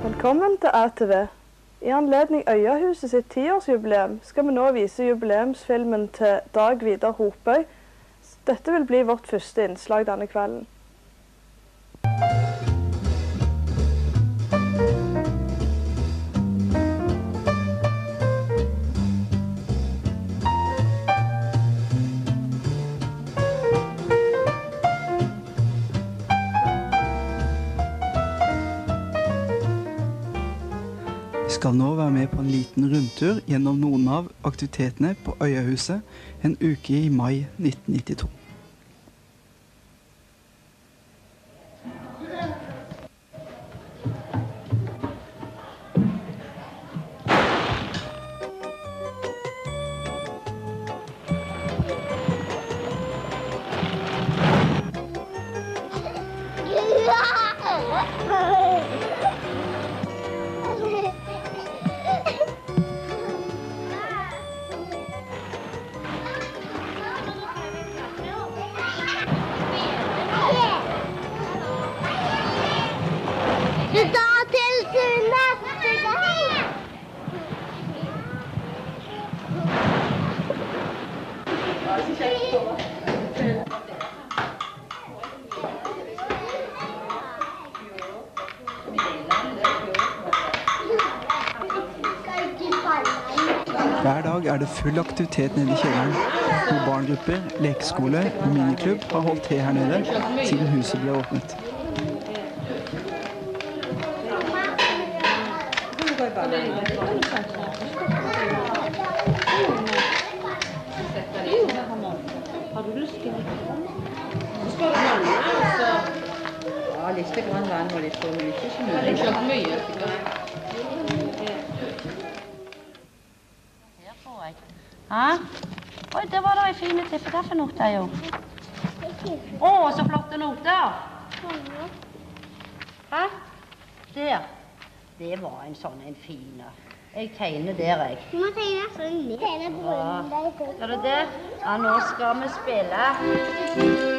Velkommen til ATV. I anledning Øyahuset sitt 10-årsjubileum skal vi nå vise jubileumsfilmen til Dag Vidar Hopøy. Dette vil bli vårt første innslag denne kvelden. Vi skal nå være med på en liten rundtur gjennom noen av aktivitetene på Øyahuset en uke i mai 1992. Hver dag er det full aktivitet nede i kjelleren, hvor barngrupper, lekeskole og miniklubb har holdt til her nede siden huset ble åpnet. Har du lyst til det? Skal du vanne, altså? Ja, litt grann vann og litt for mye, ikke så mye. Ikke så mye, sikkert. Hæ? Oi, det var da en fin tippe. Hva for noter, jo? Å, så flotte noter! Hæ? Der. Det var en sånn en fin. Jeg tegner der, jeg. Du må tegne sånn litt. Tegne brønnen der. Skal du det? Ja, nå skal vi spille.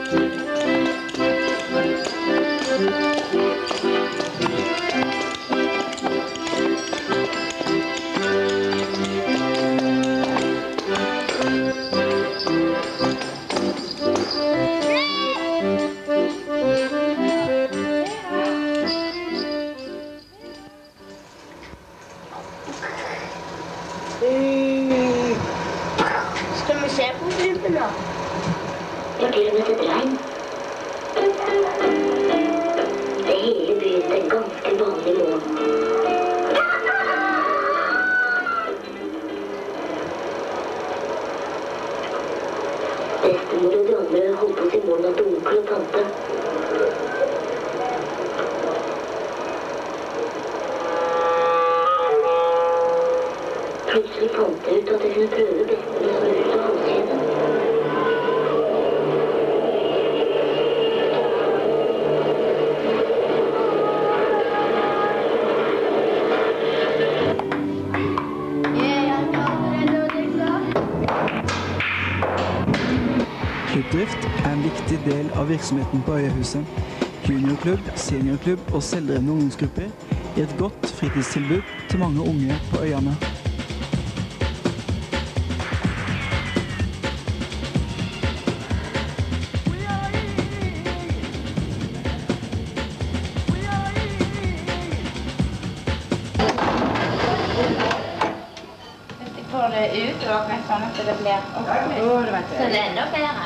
Skal vi se på filmen da? Jeg gleder meg til et regn. Det hele byen en ganske vanlig morgen. Bestemor og de andre holdt på sin morgen til onkel og tante. Plutselig fant jeg ut at jeg kunne prøve bestemor som ut av halskjeden. Klubbdrift er en viktig del av virksomheten på Øyahuset. Juniorklubb, seniorklubb og selvdrevne ungdomsgrupper gir et godt fritidstilbud til mange unge på øyene. Får det ut og sånn at det blir så det er enda bedre.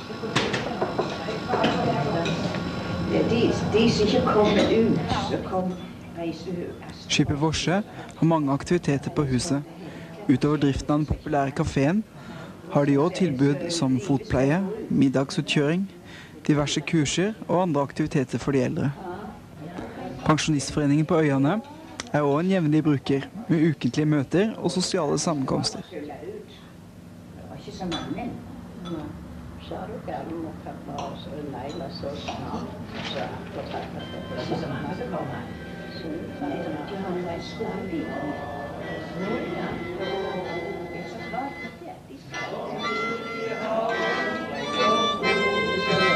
De som ikke kommer ut, så reiser ut. Skipet Vorse har mange aktiviteter på huset. Utover driften av den populære kaféen har de også tilbud som fotpleie, middagsutkjøring, diverse kurser og andre aktiviteter for de eldre. Pensjonistforeningen på Øyene er også en jevnlig bruker, med ukentlige møter og sosiale sammenkomster. Det var ikke så mange. Så er du gærlig med pappa og så Leila så snart. Så fortalte jeg det. Det er ikke så mange som kommer. Så jeg tror ikke han var i skolen. Ja. Det er så klart at det er de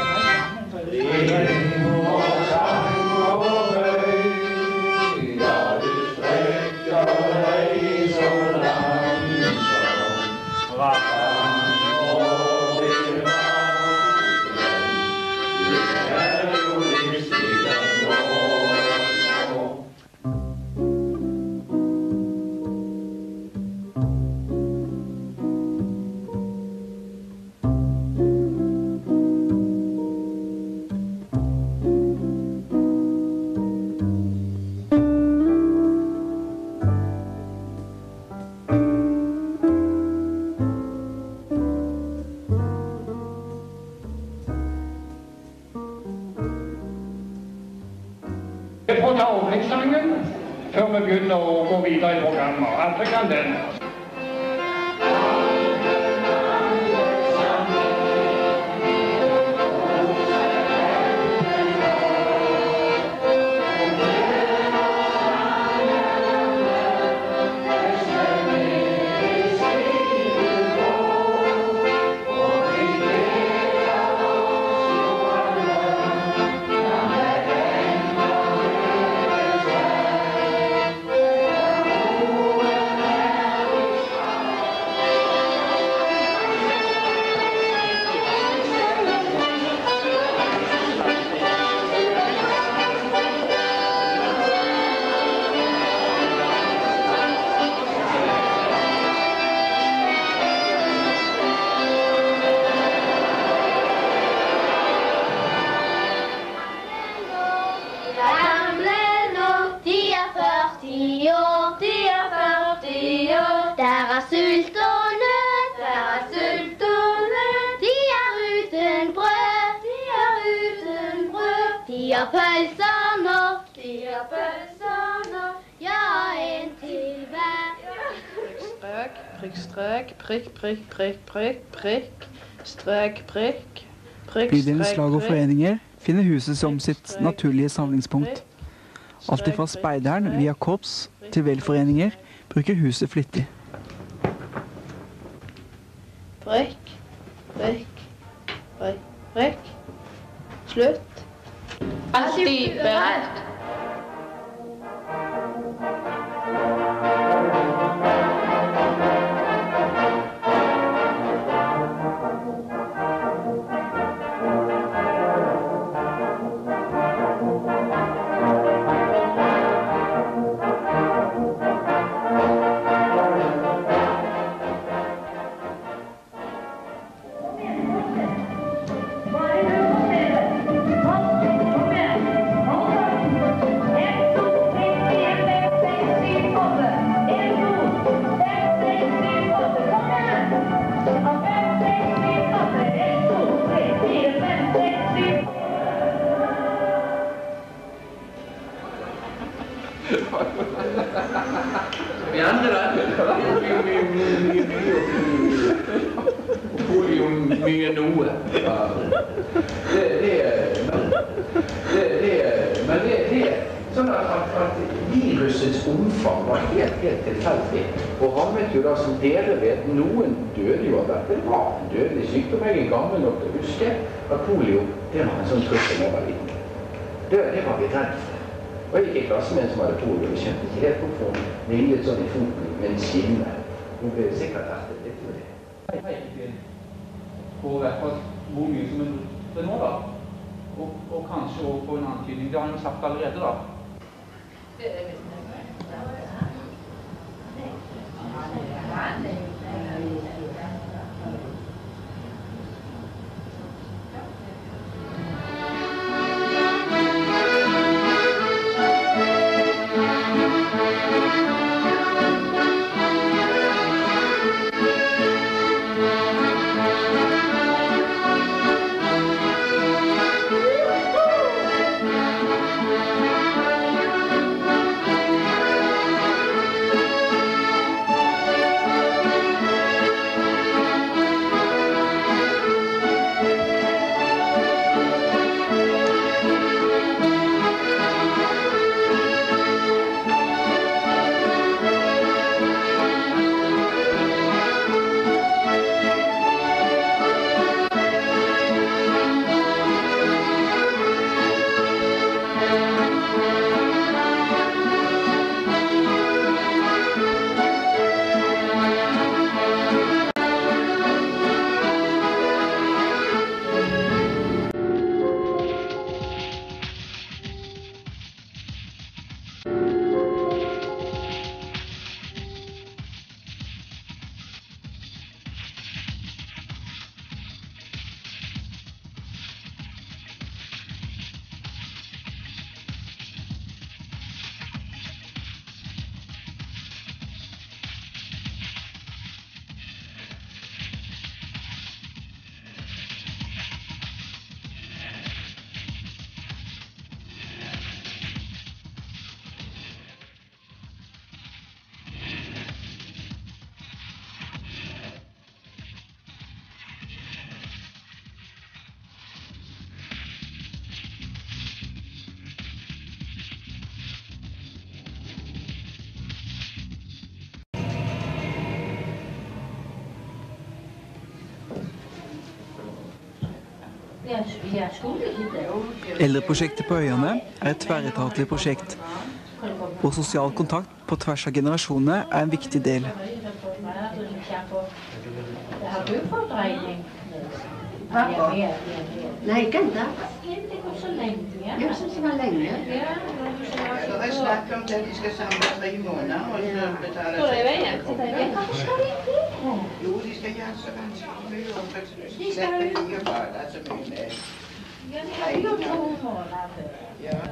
skal. åpningssangen før vi begynner å gå videre i programmet. Alle kan den. Bydelens lag og foreninger finner huset som sitt naturlige samlingspunkt. Alt fra speideren via korps til velforeninger bruker huset flittig. Prikk, prikk, prikk, prikk. Slutt. Alltid beredt. Vi andre da? Mye noe. Men det sånn at virusets omfang var helt tilfeldig. Og rammet jo da, som dere vet, noen døde jo av dette. Det var en dødelig sykdom. Jeg er gammel nok til å huske at polio, det var en sånn trussel jeg var liten. Det var vi redd for. Og jeg gikk i klasse med en som hadde polio, og skjønte ikke helt hvorfor hun ringlet sånn i foten med en skinne. Hun ble sikkert ertet litt med det. Jeg vet ikke på hvert fall hvor mye som det nå da. Og kanskje også på en antydning. Det har han jo sagt allerede da. Eldreprosjektet på Øyane er et tverretatlig prosjekt, hvor sosial kontakt på tvers av generasjoner er en viktig del. Har du fordreining? Nei, ikke enda. Det går så lenge. Jeg synes det var lenge. Så har jeg snakket om at de skal samle 3 måneder og så betale... Hvor er veien? Hva skal de det? Jo, de skal gjøre så vanskelig mye om at de slipper ikke bare så mye med. Ja, de har jo 2 måneder. Ja.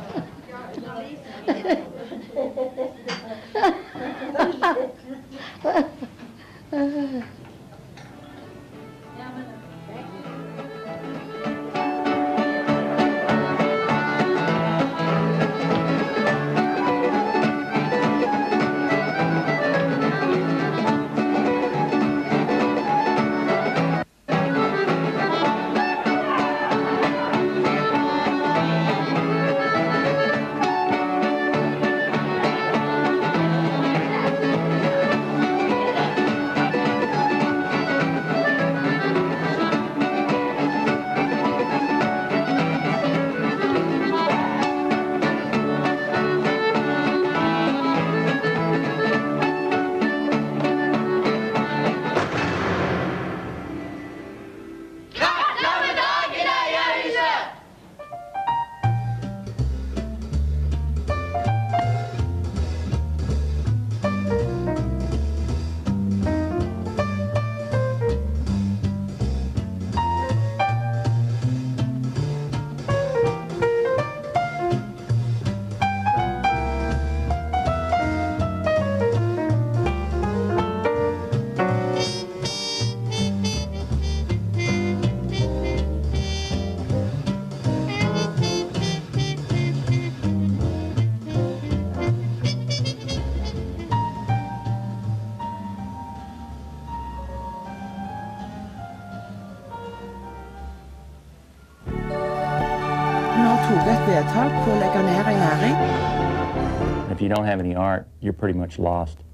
If you don't have any art, you're pretty much lost.